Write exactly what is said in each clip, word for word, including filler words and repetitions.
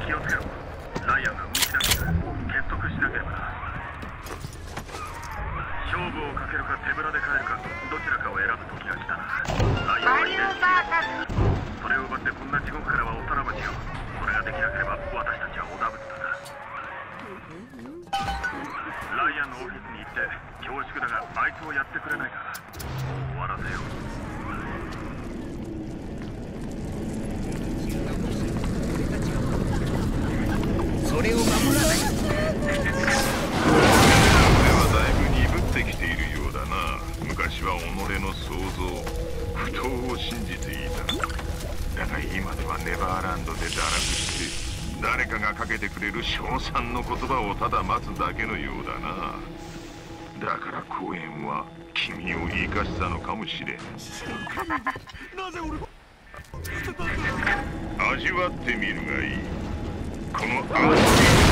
気をつけろ。ライアンが動き出す。結束しなければな。勝負をかけるか手ぶらで帰るか、どちらかを選ぶ時が来たな。ライアンは遺伝子。それを奪ってこんな地獄からはおさらばしよう。それができなければ私たちはおだぶつだな。ライアンのオフィスに行って恐縮だがあいつをやってくれないか。終わらせよう。 それを守らない。 はだいぶ鈍ってきているようだな。昔は己の想像、不当を信じていた。だが今ではネバーランドで堕落して誰かがかけてくれる称賛の言葉をただ待つだけのようだな。だから公園は君を生かしたのかもしれん。 なぜ俺味わってみるがいい。この安心感よ。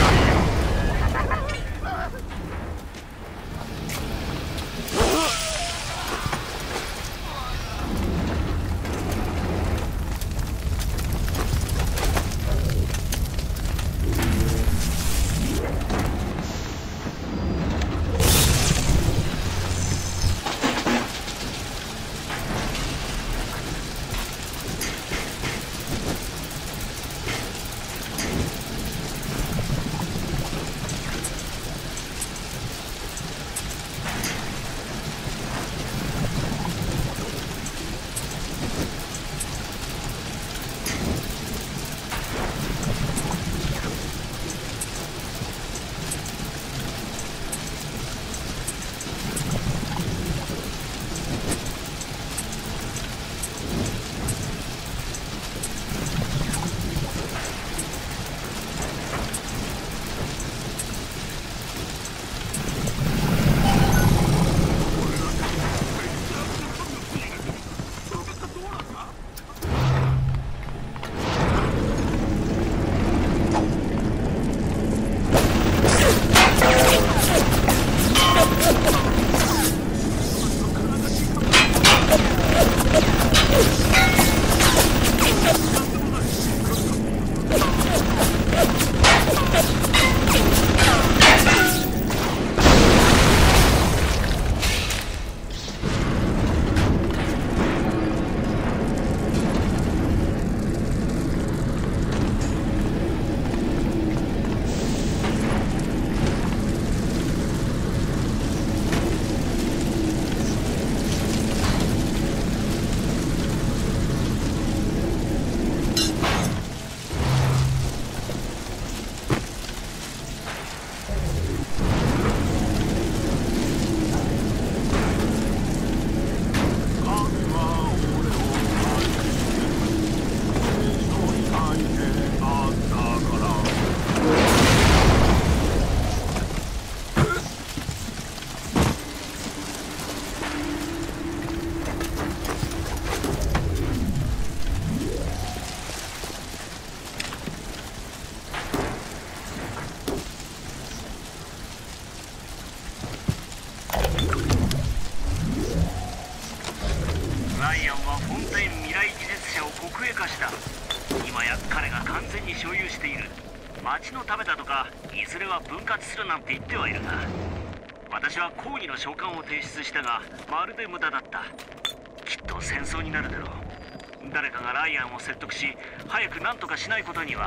ライアンはフォンテイン未来技術者を国営化した。今や彼が完全に所有している。町のためだとかいずれは分割するなんて言ってはいるが、私は抗議の召喚を提出したがまるで無駄だった。きっと戦争になるだろう。誰かがライアンを説得し早く何とかしないことには。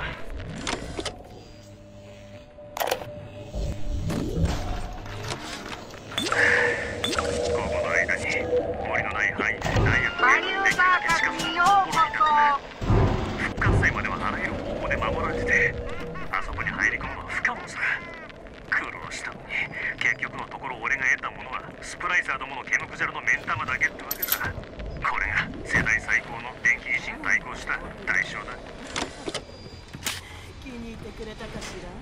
ここの間に森のない範囲でダイヤマリューバーカスにようこそ。 復活祭まではあらゆる方法で守られてて、あそこに入り込むのは不可能さ。苦労したのに結局のところ俺が得たものはスプライサーどもの毛むくじゃらの目ん玉だけってわけだ。これが世代最高の電気維新対抗した代償だ。 気に入ってくれたかしら。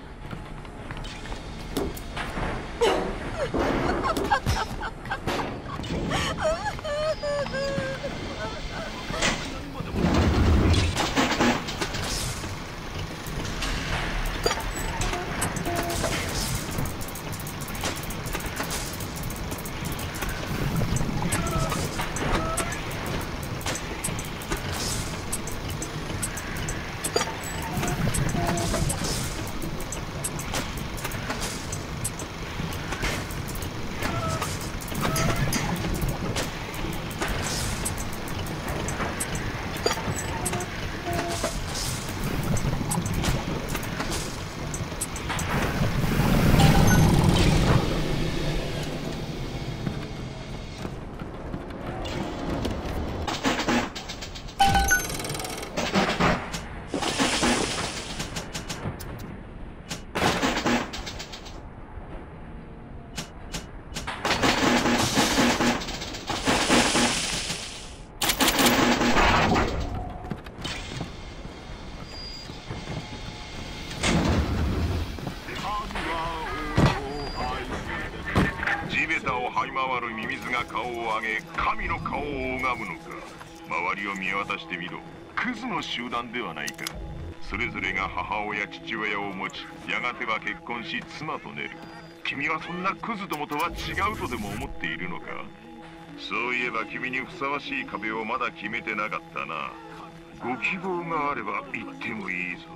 ミズが顔を上げ神の顔を拝むのか。周りを見渡してみろ。クズの集団ではないか。それぞれが母親父親を持ち、やがては結婚し妻と寝る。君はそんなクズどもとは違うとでも思っているのか。そういえば君にふさわしい壁をまだ決めてなかったな。ご希望があれば言ってもいいぞ。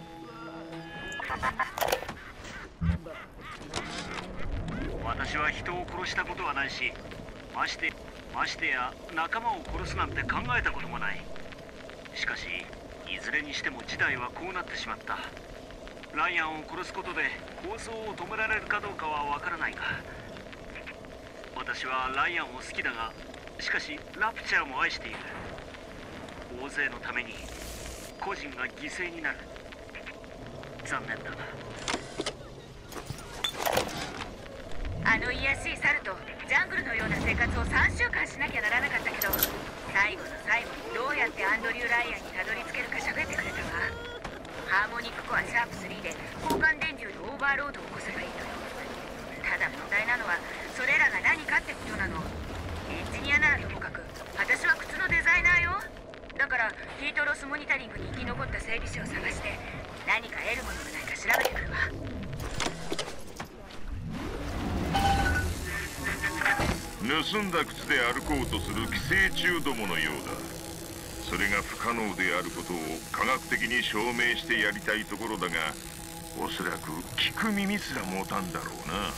私は人を殺したことはないし、ましてましてや仲間を殺すなんて考えたこともない。しかしいずれにしても事態はこうなってしまった。ライアンを殺すことで抗争を止められるかどうかはわからないが、私はライアンを好きだが、しかしラプチャーも愛している。大勢のために個人が犠牲になる。残念だな。 あの卑しい猿とジャングルのような生活をさんしゅうかんしなきゃならなかったけど、最後の最後にどうやってアンドリュー・ライアンにたどり着けるか喋ってくれたわ。ハーモニックコアシャープスリーで交換電流のオーバーロードを起こせばいいのよ。ただ問題なのはそれらが何かってことなの。エンジニアならともかく私は靴のデザイナーよ。だからヒートロスモニタリングに生き残った整備士を探して何か得るものがないか調べてくるわ。 盗んだ靴で歩こうとする寄生虫どものようだ。それが不可能であることを科学的に証明してやりたいところだが、おそらく聞く耳すら持たんだろうな。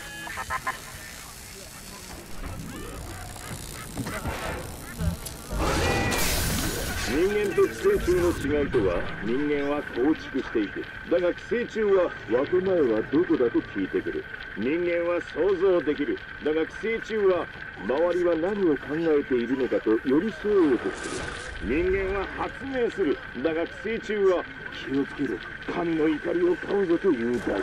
人間と寄生虫の違いとは、人間は構築していく。だが寄生虫は湧く前はどこだと聞いてくる。人間は想像できる。だが寄生虫は周りは何を考えているのかと寄り添おうとする。人間は発明する。だが寄生虫は気をつけろ、神の怒りを買うぞというだけだ。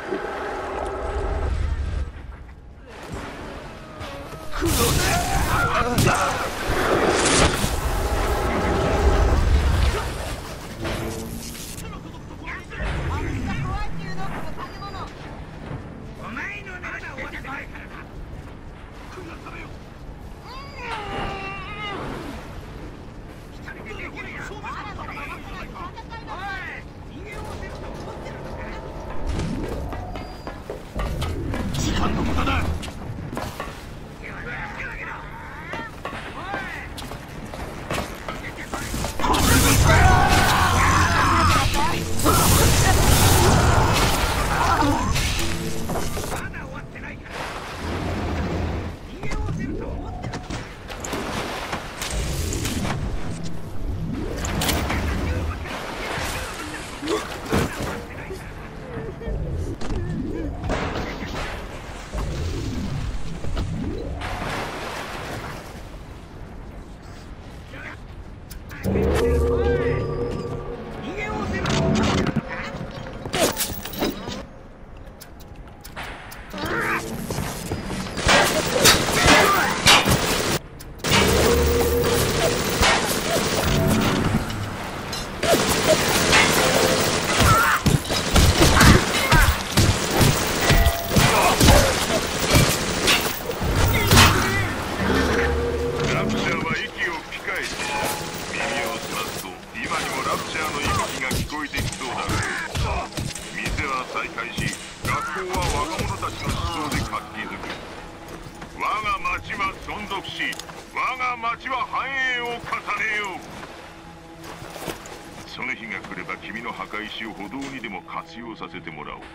その日が来れば君の墓石を歩道にでも活用させてもらおう。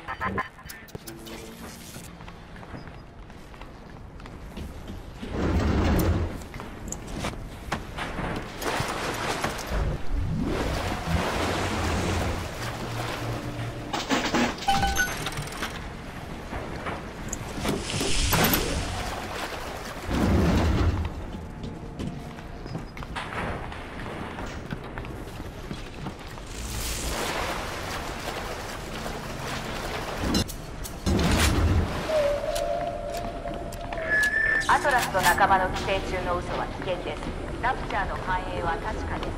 アトラスと仲間の寄生虫の嘘は危険です。ラプチャーの繁栄は確かです。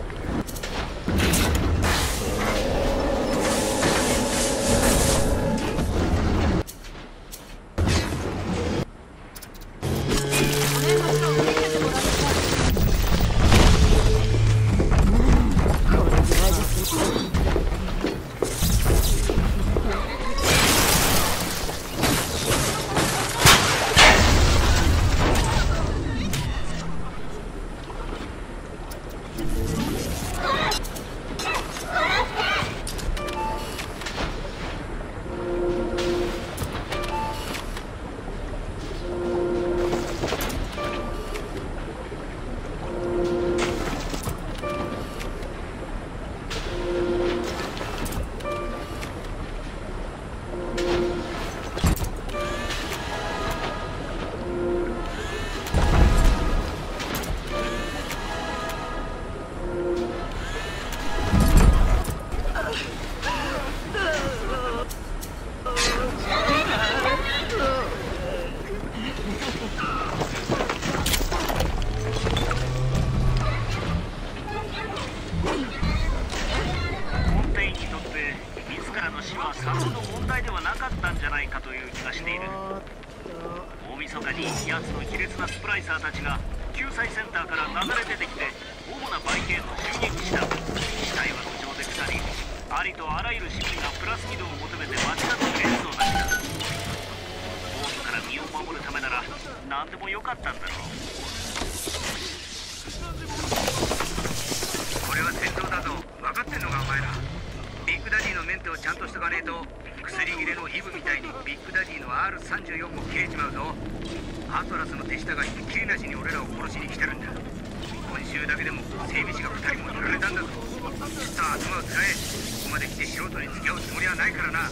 お願いします。 さほど問題ではなかったんじゃないかという気がしている。大晦日に奴の卑劣なスプライサーたちが救済センターから流れ出てきて主なバイケーンを襲撃した。死体は路上で腐り、ありとあらゆる市民がプラスミドを求めて街角に列をなした。暴徒から身を守るためなら何でもよかったんだろう。 これは戦闘だぞ。分かってんのかお前ら。ビッグダディのメンテをちゃんとしとかねえと薬切れのイブみたいにビッグダディの アールさんじゅうよん も切れちまうぞ。アトラスの手下がひっきりなしに俺らを殺しに来てるんだ。今週だけでも整備士がふたりもやられたんだぞ。さあ頭を使え。ここまで来て素人に付き合うつもりはないからな。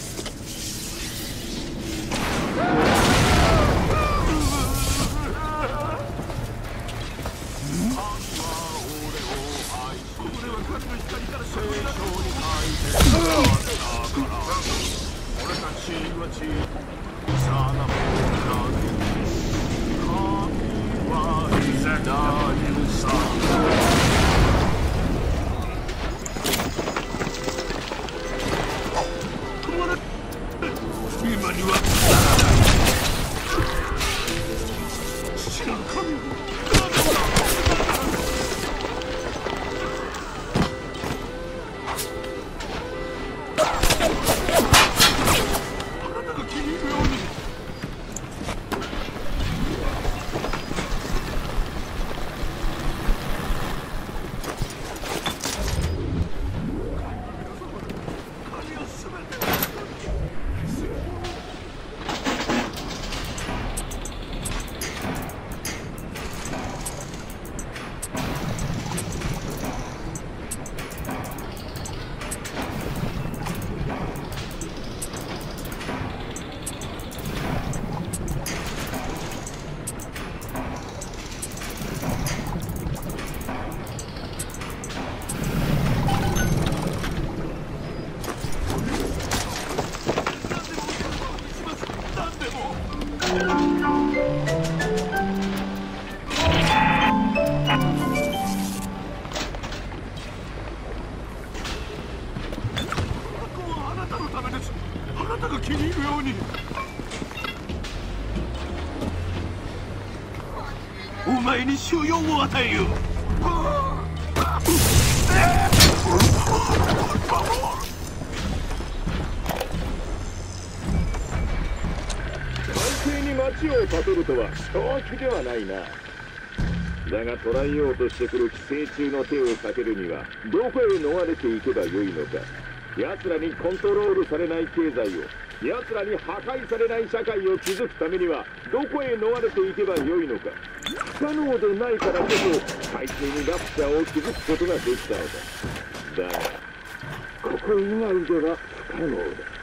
お前に収容を与えよう。 完成に町を建てるとは正気ではないな。だが捕らえようとしてくる寄生虫の手を避けるにはどこへ逃れていけばよいのか。奴らにコントロールされない経済を、奴らに破壊されない社会を築くためにはどこへ逃れていけばよいのか。不可能でないからこそ海中にラプチャーを築くことができたのだ。だがここ以外では不可能だ。